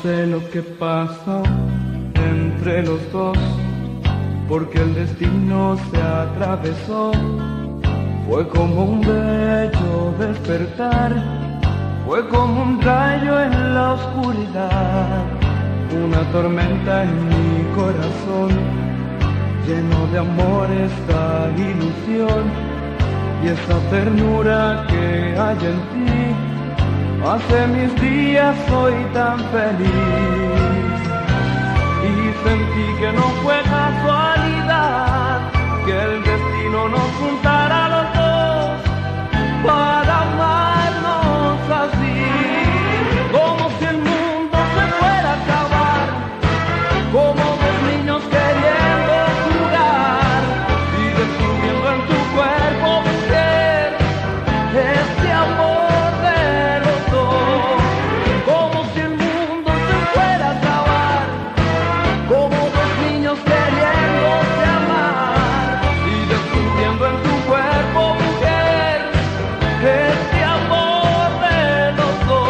sé lo que pasó entre los dos, porque el destino se atravesó. Fue como un bello despertar, fue como un rayo en la oscuridad, una tormenta en mi corazón, lleno de amor esta ilusión, y esa ternura que hay en ti hace mis días hoy tan feliz. Y sentí que no fue casualidad que el destino nos juntara a los dos para amarnos así, como si el mundo se fuera a acabar, como dos niños queriendo jugar y descubriendo en tu cuerpo, mujer, este amor de los dos, como si el mundo se fuera a acabar, como dos niños queriéndose amar y descubriendo en tu cuerpo, mujer, este amor de los dos.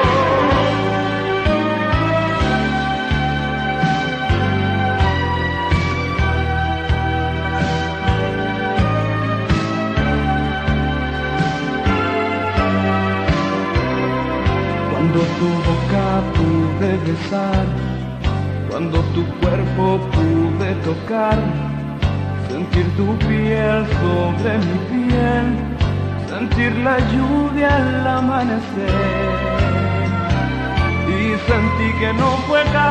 Cuando tu boca pude besar, cuando tu cuerpo pude tocar, sentir tu piel sobre mi piel, sentir la lluvia al amanecer, y sentí que no fue